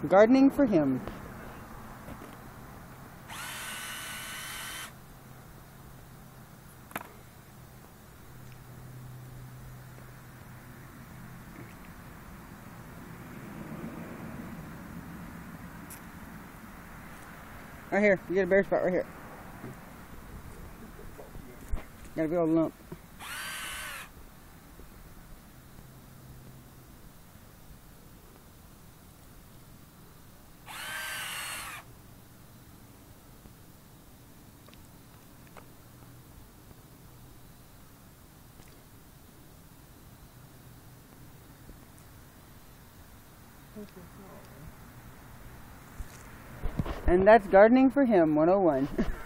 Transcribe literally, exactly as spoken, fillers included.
Gardening for him. Right here, you get a bare spot right here. Got a big old lump. And that's Gardening for Him one oh one.